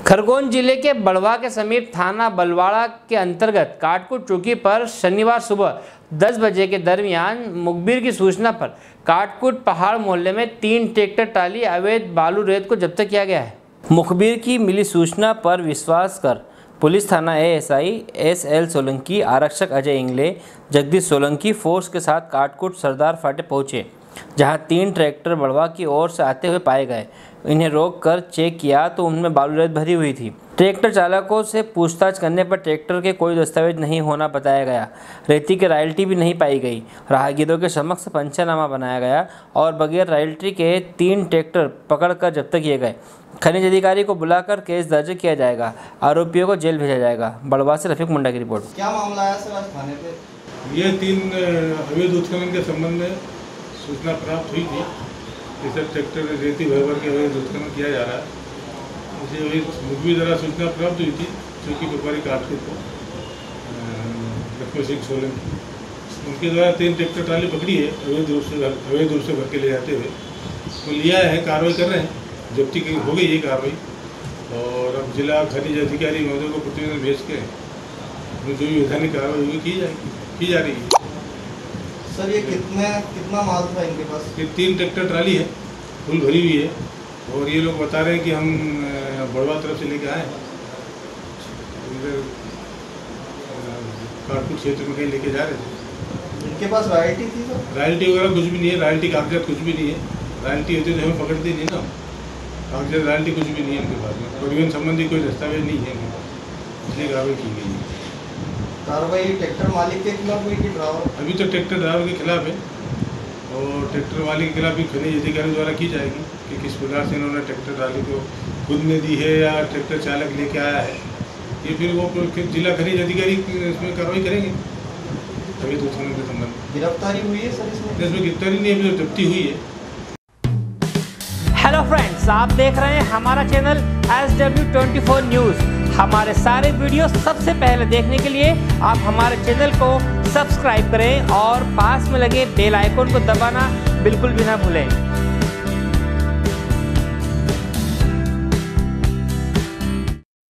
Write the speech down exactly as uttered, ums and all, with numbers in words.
खरगोन जिले के बड़वा के समीप थाना बलवाड़ा के अंतर्गत काटकुट चौकी पर शनिवार सुबह दस बजे के दरमियान मुखबिर की सूचना पर काटकुट पहाड़ मोहल्ले में तीन ट्रैक्टर ट्राली अवैध बालू रेत को जब्त किया गया है। मुखबिर की मिली सूचना पर विश्वास कर पुलिस थाना एएसआई एस एल सोलंकी, आरक्षक अजय इंगले, जगदीश सोलंकी फोर्स के साथ काटकुट सरदार फाटे पहुंचे, जहां तीन ट्रैक्टर बड़वा की ओर से आते हुए पाए गए। इन्हें रोककर चेक किया तो उनमें बालू रेत भरी हुई थी। ट्रैक्टर चालकों से पूछताछ करने पर ट्रैक्टर के कोई दस्तावेज नहीं होना बताया गया। रेती की रॉयल्टी भी नहीं पाई गई। राहगीरों के समक्ष पंचनामा बनाया गया और बगैर रॉयल्टी के तीन ट्रैक्टर पकड़कर जब्त किए गए। खनिज अधिकारी को बुलाकर केस दर्ज किया जाएगा। आरोपियों को जेल भेजा जाएगा। बड़वा से रफीक मुंडा की रिपोर्ट। क्या मामला है सर आज थाने पे? ये तीन अवैध उत्खनन के संबंध में सूचना प्राप्त हुई थी कि सर ट्रैक्टर रेती भर भर के अवैध उत्खनन किया जा रहा है। मुझे मुखबिर द्वारा सूचना प्राप्त हुई थी चौकी व्यापारी काटकुट को लक्ष्मण सिंह सोलंकी, उनके द्वारा तीन ट्रैक्टर ट्राली पकड़ी है अवैध रूप से अवैध रूप से भर के ले जाते हुए। तो लिया है, कार्रवाई कर रहे हैं, जब्ती की हो गई है कार्रवाई। और अब जिला खनिज अधिकारी महोदय को प्रतिवेदन भेज के जो भी वैधानिक कार्रवाई होगी की जाएगी की जा रही है। सर ये कितने कितना माल था इनके पास? ये तीन ट्रैक्टर ट्राली है, फुल भरी हुई है, और ये लोग बता रहे हैं कि हम बड़वा तरफ से लेके आए इधर काटकुट क्षेत्र में कहीं लेके जा रहे थे। इनके पास रॉयल्टी थी सर? रॉयल्टी वगैरह कुछ भी नहीं है, रॉयल्टी कागजात कुछ भी नहीं है। रॉयल्टी होती तो हमें पकड़ते नहीं ना, कागजात रॉयल्टी कुछ भी नहीं है इनके पास में। परिवहन संबंधी कोई दस्तावेज नहीं है, इसलिए कार्रवाई की गई है। कार्रवाई ट्रैक्टर मालिक के खिलाफ हुई कि ड्राइवर? अभी तो ट्रैक्टर ड्राइवर के खिलाफ है और ट्रैक्टर वाले के खिलाफ भी खनिज अधिकारी द्वारा की जाएगी कि किस प्रकार से इन्होंने ट्रैक्टर ट्राली को खुद ने दी है या ट्रैक्टर चालक लेके आया है। ये फिर वो जिला खनिज अधिकारी इसमें कार्रवाई करेंगे। अभी तो उत्खनन के संबंध में गिरफ्तारी हुई है सर इसमें? इसमें गिरफ्तारी नहीं, अभी तो जब्ती हुई है। हेलो फ्रेंड्स, आप देख रहे हैं हमारा channel S W twenty four news. हमारे सारे वीडियो सबसे पहले देखने के लिए आप हमारे चैनल को सब्सक्राइब करें और पास में लगे बेल आइकन को दबाना बिल्कुल भी ना भूलें।